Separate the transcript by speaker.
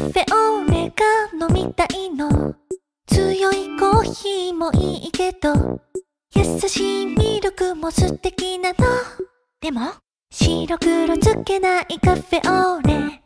Speaker 1: フェオレが飲みたいの。強いコーヒーもいいけど、優しいミルクも素敵なの。でも白黒つけないカフェオレ